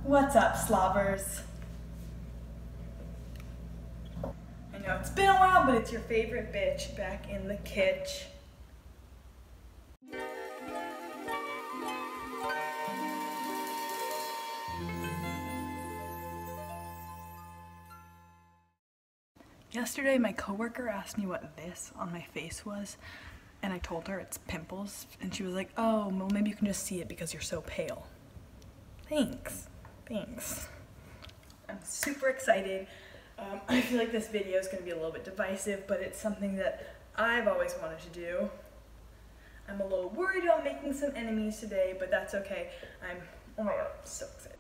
What's up, slobbers? I know it's been a while, but it's your favorite bitch back in the kitch. Yesterday, my coworker asked me what this on my face was, and I told her it's pimples, and she was like, oh, well, maybe you can just see it because you're so pale. Thanks. Thanks. I'm super excited. I feel like this video is going to be a little bit divisive, but it's something that I've always wanted to do. I'm a little worried about making some enemies today, but that's okay. Oh my god, I'm so excited.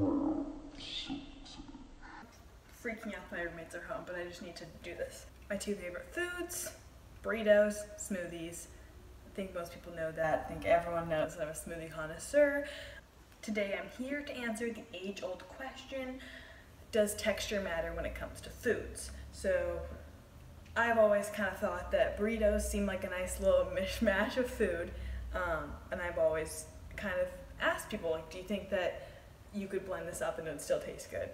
Freaking out my roommates are home, but I just need to do this. My two favorite foods, burritos, smoothies. I think most people know that. I think everyone knows that I'm a smoothie connoisseur. Today I'm here to answer the age-old question, does texture matter when it comes to foods? So I've always kind of thought that burritos seem like a nice little mishmash of food, and I've always kind of asked people, like, do you think that you could blend this up and it would still taste good?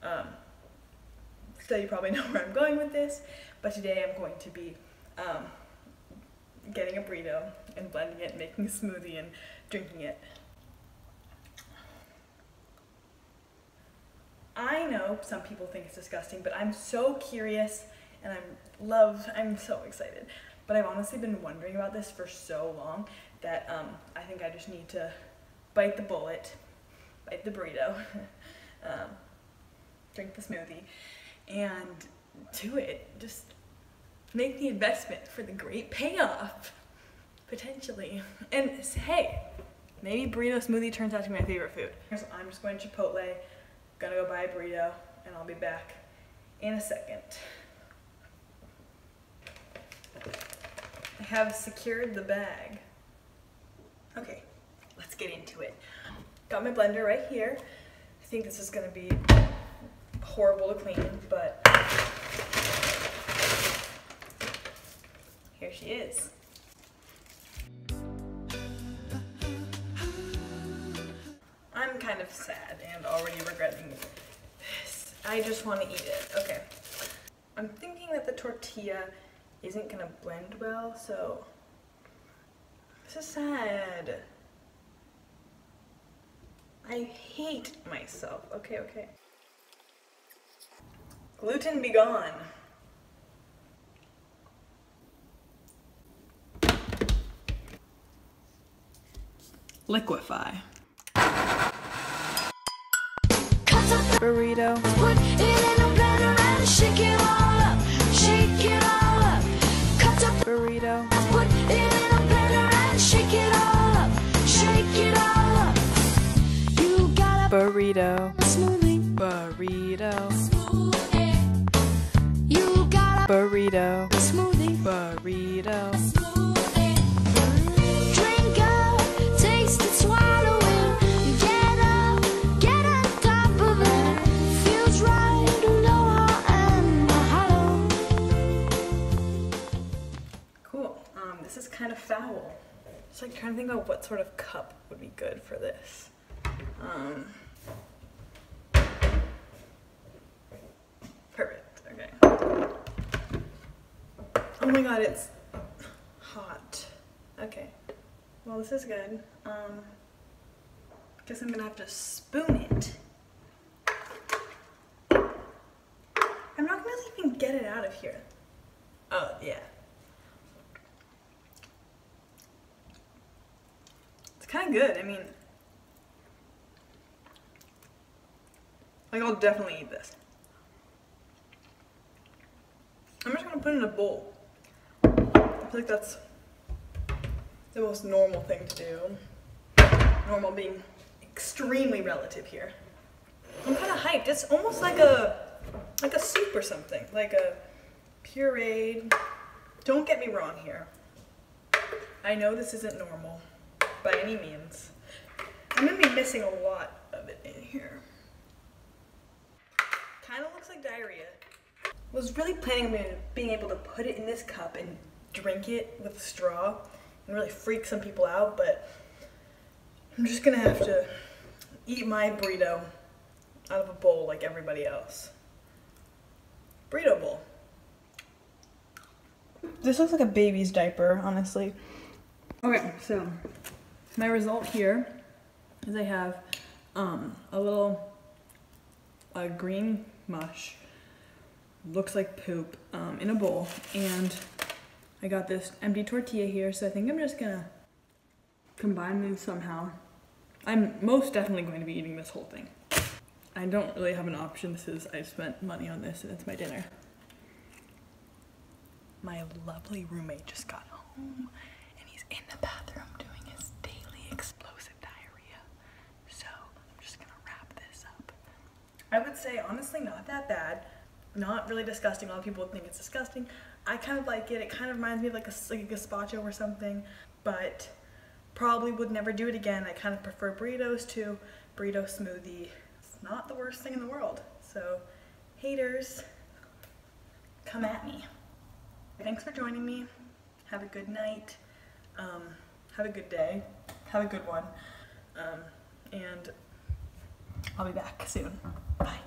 So you probably know where I'm going with this, but today I'm going to be getting a burrito and blending it, making a smoothie and drinking it. I know some people think it's disgusting, but I'm so curious and I'm so excited. But I've honestly been wondering about this for so long that I think I just need to bite the bullet, bite the burrito, drink the smoothie, and do it. Just make the investment for the great payoff, potentially. And hey, maybe burrito smoothie turns out to be my favorite food. So I'm just going to Chipotle, gonna go buy a burrito, and I'll be back in a second. I have secured the bag. Okay, let's get into it. Got my blender right here. I think this is gonna be horrible to clean, but here she is. I'm kind of sad and already regretting this. I just want to eat it. Okay. I'm thinking that the tortilla isn't gonna blend well, so this is sad. I hate myself. Okay. Gluten be gone. Liquefy. Burrito. Put it in a blender and shake it all up. Shake it all up. Cut up Burrito. Put it in a blender and shake it all up. Shake it all up. You got a Burrito. smoothie. Burrito. Smoothie. You got a Burrito. smoothie. Burrito. Smoothie. Drink up, taste it, swallow it. Get up, get on top of it. Feels right, aloha and mahalo. Cool. This is kind of foul. Just like trying to think about what sort of cup would be good for this. Perfect. Okay. Oh my god, it's hot. Okay. Well, this is good. Guess I'm gonna have to spoon it. I'm not gonna even get it out of here. Oh, yeah. It's kind of good. I mean, like, I'll definitely eat this. I'm just gonna put it in a bowl. I feel like that's the most normal thing to do. Normal being extremely relative here. I'm kind of hyped. It's almost like a soup or something, like a pureed. Don't get me wrong here. I know this isn't normal by any means. I'm gonna be missing a lot of it in here. Kind of looks like diarrhea. Was really planning on being able to put it in this cup and drink it with a straw and really freak some people out, but I'm just gonna have to eat my burrito out of a bowl like everybody else. Burrito bowl. This looks like a baby's diaper, honestly. Okay, so my result here is I have a little green mush, looks like poop, in a bowl, and I got this empty tortilla here, so I think I'm just gonna combine these somehow. I'm most definitely going to be eating this whole thing. I don't really have an option since I spent money on this and it's my dinner. My lovely roommate just got home and he's in the bathroom doing his daily explosive diarrhea. So I'm just gonna wrap this up. I would say honestly not that bad. Not really disgusting. A lot of people think it's disgusting. I kind of like it. It kind of reminds me of like a gazpacho or something, but probably would never do it again. I kind of prefer burritos to burrito smoothie. It's not the worst thing in the world. So haters, come at me. Thanks for joining me. Have a good night. Have a good day. Have a good one. And I'll be back soon. Bye.